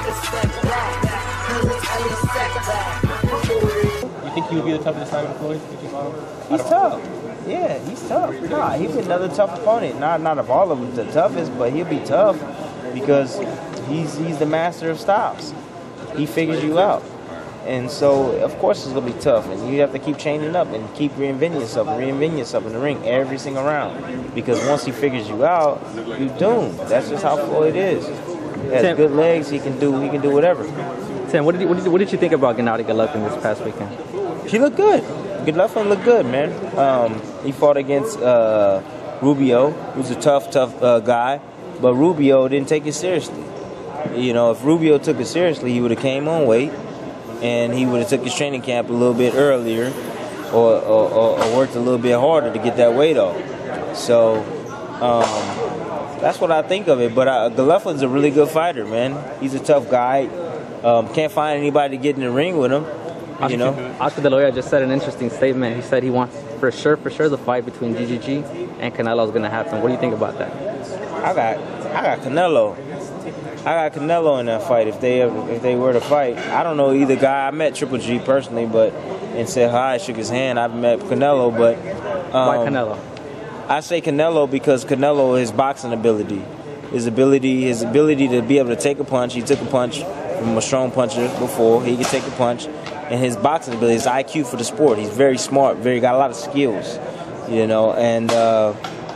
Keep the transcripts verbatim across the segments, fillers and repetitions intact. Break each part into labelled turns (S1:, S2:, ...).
S1: You think he would be the toughest Simon Floyd?
S2: He's tough. Yeah, he's tough. Nah, he'll be another tough opponent. Not not of all of them the toughest, but he'll be tough because he's he's the master of styles. He figures you out. And so, of course, it's going to be tough. And you have to keep changing up and keep reinventing yourself and reinventing yourself in the ring every single round. Because once he figures you out, you're doomed. That's just how Floyd is. He has
S3: Tim,
S2: good legs. He can do he can do whatever.
S3: Tim, what did you, what did you, what did you think about Gennady Golovkin this past weekend?
S2: He looked good. Golovkin looked good, man. Um, he fought against uh, Rubio, who's a tough, tough uh, guy. But Rubio didn't take it seriously. You know, if Rubio took it seriously, he would have came on weight. And he would have took his training camp a little bit earlier or, or, or, or worked a little bit harder to get that weight off. So um, that's what I think of it. But uh, Golovkin's a really good fighter, man. He's a tough guy. Um, can't find anybody to get in the ring with him, you know.
S3: Oscar De La Hoya just said an interesting statement. He said he wants for sure, for sure, the fight between G G G and Canelo is going to happen. What do you think about that?
S2: I got, I got Canelo. I got Canelo in that fight if they ever, if they were to fight. I don't know either guy. I met Triple G personally, but and said hi, shook his hand. I've met Canelo, but um,
S3: why Canelo?
S2: I say Canelo because Canelo, his boxing ability, his ability, his ability to be able to take a punch. He took a punch from a strong puncher before. He could take a punch, and his boxing ability, his I Q for the sport. He's very smart. Very got a lot of skills, you know, and uh,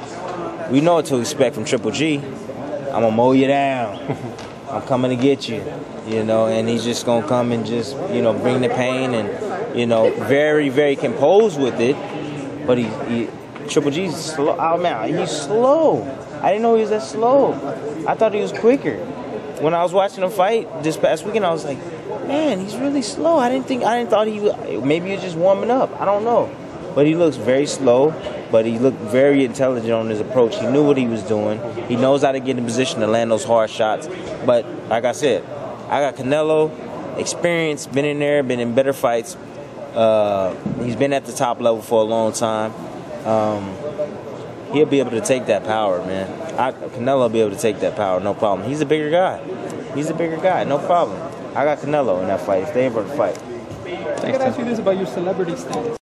S2: we know what to expect from Triple G. I'm gonna mow you down. I'm coming to get you, you know, and he's just gonna come and just, you know, bring the pain and, you know, very, very composed with it. But he, he Triple G's slow. Oh man, he's slow. I didn't know he was that slow. I thought he was quicker. When I was watching him fight this past weekend, I was like, man, he's really slow. I didn't think, I didn't thought he was. Maybe he was just warming up. I don't know. But he looks very slow, but he looked very intelligent on his approach. He knew what he was doing. He knows how to get in position to land those hard shots. But like I said, I got Canelo, experience, been in there, been in better fights. Uh, he's been at the top level for a long time. Um, he'll be able to take that power, man. I, Canelo will be able to take that power, no problem. He's a bigger guy. He's a bigger guy, no problem. I got Canelo in that fight if they ever fight.
S1: I gotta ask you this about your celebrity status.